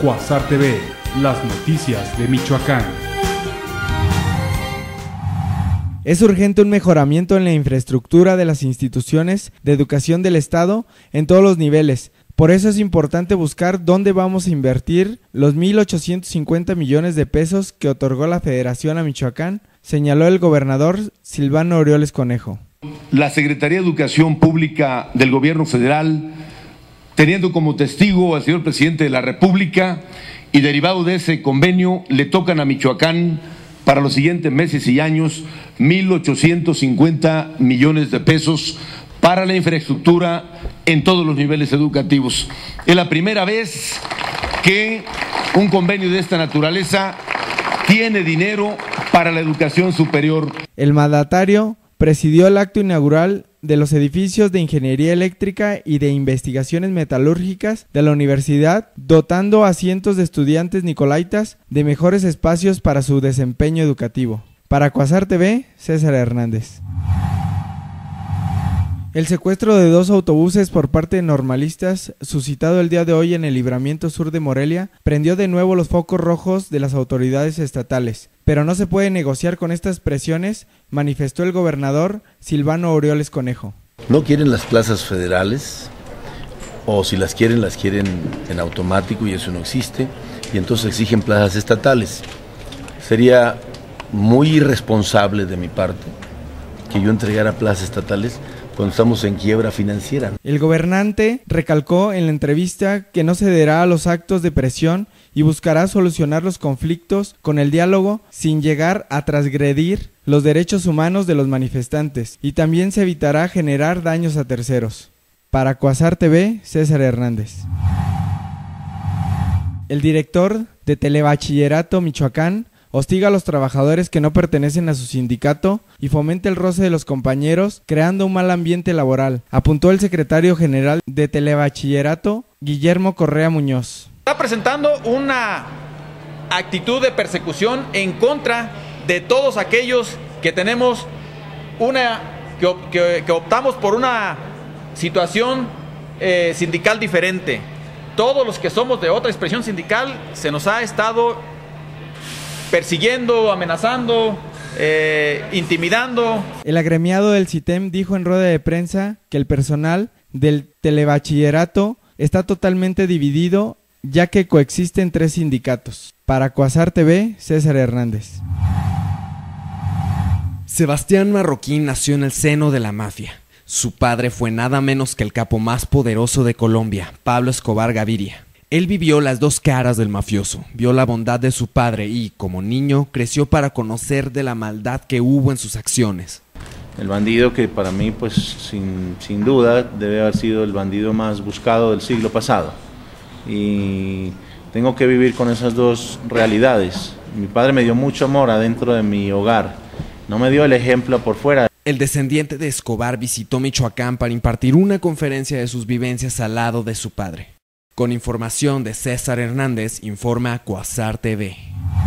Cuasar TV, las noticias de Michoacán. Es urgente un mejoramiento en la infraestructura de las instituciones de educación del Estado en todos los niveles. Por eso es importante buscar dónde vamos a invertir los 1,850 millones de pesos que otorgó la Federación a Michoacán, señaló el gobernador Silvano Aureoles Conejo. La Secretaría de Educación Pública del Gobierno Federal, teniendo como testigo al señor presidente de la República, y derivado de ese convenio, le tocan a Michoacán para los siguientes meses y años 1,850 millones de pesos para la infraestructura en todos los niveles educativos. Es la primera vez que un convenio de esta naturaleza tiene dinero para la educación superior. El mandatario presidió el acto inaugural de los edificios de Ingeniería Eléctrica y de Investigaciones Metalúrgicas de la universidad, dotando a cientos de estudiantes nicolaitas de mejores espacios para su desempeño educativo. Para Cuasar TV, César Hernández. El secuestro de 2 autobuses por parte de normalistas, suscitado el día de hoy en el Libramiento Sur de Morelia, prendió de nuevo los focos rojos de las autoridades estatales. Pero no se puede negociar con estas presiones, manifestó el gobernador Silvano Aureoles Conejo. No quieren las plazas federales, o si las quieren en automático y eso no existe, y entonces exigen plazas estatales. Sería muy irresponsable de mi parte que yo entregara plazas estatales cuando estamos en quiebra financiera. El gobernante recalcó en la entrevista que no cederá a los actos de presión y buscará solucionar los conflictos con el diálogo sin llegar a transgredir los derechos humanos de los manifestantes, y también se evitará generar daños a terceros. Para Cuasar TV, César Hernández. El director de Telebachillerato Michoacán hostiga a los trabajadores que no pertenecen a su sindicato y fomenta el roce de los compañeros, creando un mal ambiente laboral, apuntó el secretario general de Telebachillerato, Guillermo Correa Muñoz. Está presentando una actitud de persecución en contra de todos aquellos que tenemos que optamos por una situación sindical diferente. Todos los que somos de otra expresión sindical se nos ha estado persiguiendo, amenazando, intimidando. El agremiado del CITEM dijo en rueda de prensa que el personal del telebachillerato está totalmente dividido, ya que coexisten 3 sindicatos. Para Cuasar TV, César Hernández. Sebastián Marroquín nació en el seno de la mafia. Su padre fue nada menos que el capo más poderoso de Colombia, Pablo Escobar Gaviria. Él vivió las 2 caras del mafioso, vio la bondad de su padre y, como niño, creció para conocer de la maldad que hubo en sus acciones. El bandido que para mí, pues sin duda, debe haber sido el bandido más buscado del siglo pasado. Y tengo que vivir con esas 2 realidades. Mi padre me dio mucho amor adentro de mi hogar, no me dio el ejemplo por fuera. El descendiente de Escobar visitó Michoacán para impartir una conferencia de sus vivencias al lado de su padre. Con información de César Hernández, informa Cuasar TV.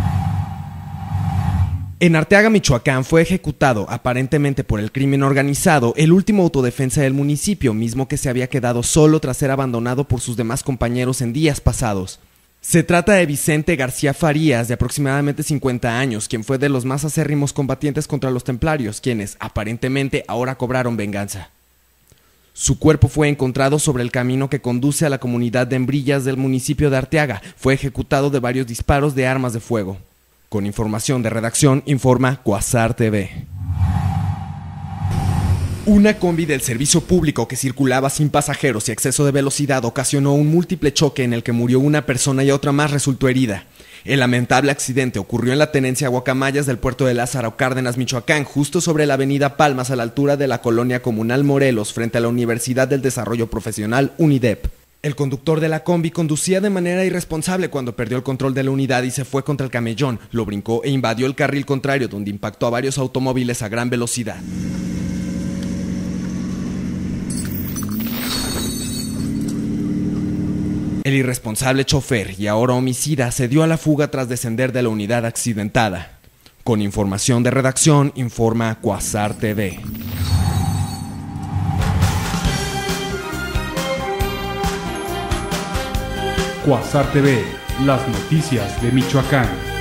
En Arteaga, Michoacán, fue ejecutado, aparentemente por el crimen organizado, el último autodefensa del municipio, mismo que se había quedado solo tras ser abandonado por sus demás compañeros en días pasados. Se trata de Vicente García Farías, de aproximadamente 50 años, quien fue de los más acérrimos combatientes contra los templarios, quienes, aparentemente, ahora cobraron venganza. Su cuerpo fue encontrado sobre el camino que conduce a la comunidad de Hembrillas del municipio de Arteaga. Fue ejecutado de varios disparos de armas de fuego. Con información de redacción, informa Cuasar TV. Una combi del servicio público que circulaba sin pasajeros y exceso de velocidad ocasionó un múltiple choque en el que murió una persona y otra más resultó herida. El lamentable accidente ocurrió en la tenencia Guacamayas del puerto de Lázaro Cárdenas, Michoacán, justo sobre la avenida Palmas a la altura de la colonia comunal Morelos, frente a la Universidad del Desarrollo Profesional UNIDEP. El conductor de la combi conducía de manera irresponsable cuando perdió el control de la unidad y se fue contra el camellón, lo brincó e invadió el carril contrario, donde impactó a varios automóviles a gran velocidad. El irresponsable chofer y ahora homicida se dio a la fuga tras descender de la unidad accidentada. Con información de redacción, informa Cuasar TV. Cuasar TV, las noticias de Michoacán.